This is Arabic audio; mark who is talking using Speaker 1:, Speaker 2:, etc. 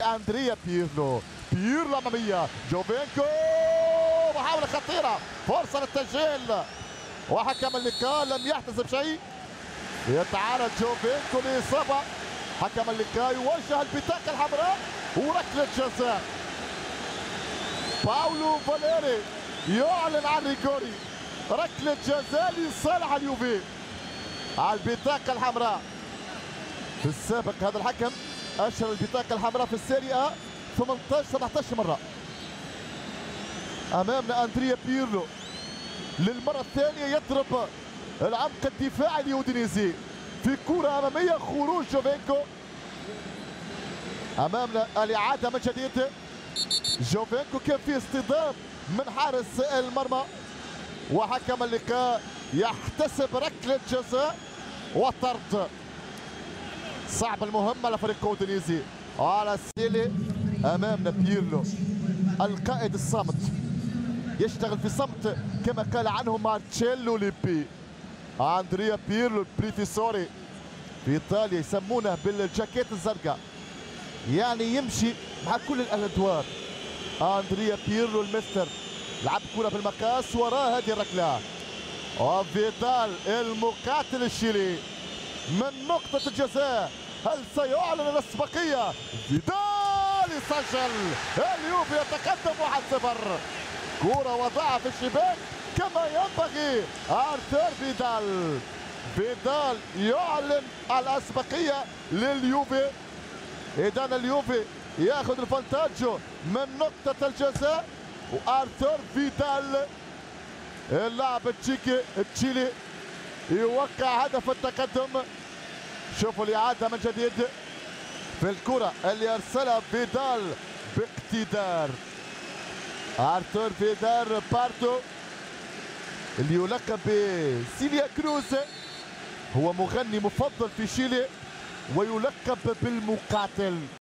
Speaker 1: اندريا بيرلو اماميه جوفينكو، محاوله خطيره، فرصه للتسجيل وحكم اللقاء لم يحتسب شيء. يتعرض جوفينكو لاصابه، حكم اللقاء يوجه البطاقه الحمراء وركله جزاء. باولو فاليري يعلن عن ريغوري، ركله جزاء لصالح اليوفي على البطاقه الحمراء. في السابق هذا الحكم اشهر البطاقه الحمراء في السيريا A 18-17 مره. امامنا اندريا بيرلو للمره الثانيه يضرب العمق الدفاعي اليودينيزي في كره اماميه، خروج جوفينكو. امامنا الاعاده من جديد، جوفينكو كان في اصطدام من حارس المرمى وحكم اللقاء يحتسب ركله جزاء وطرد. صعب المهمه لفريق كودينيزي على السيلي. امامنا بيرلو القائد الصامت، يشتغل في صمت كما قال عنه مارتشيلو ليبي. اندريا بيرلو البريفيسوري في ايطاليا يسمونه بالجاكيت الزرقاء، يعني يمشي مع كل الادوار. اندريا بيرلو المستر لعب كرة بالمقاس وراء هذه الركله، وفيدال المقاتل الشيلي من نقطة الجزاء. هل سيعلن الاسبقية؟ فيدال يسجل، اليوفي يتقدم 1-0. كرة وضعها في الشباك كما ينبغي. ارثر فيدال يعلن الاسبقية لليوفي. اذا اليوفي ياخذ الفانتاجو من نقطة الجزاء، وارثر فيدال اللاعب التشيلي يوقع هدف التقدم. شوفوا الإعادة من جديد في الكرة اللي أرسلها فيدال باقتدار. ارثر فيدال بارتو اللي يلقب بسيليا كروز، هو مغني مفضل في شيلي ويلقب بالمقاتل.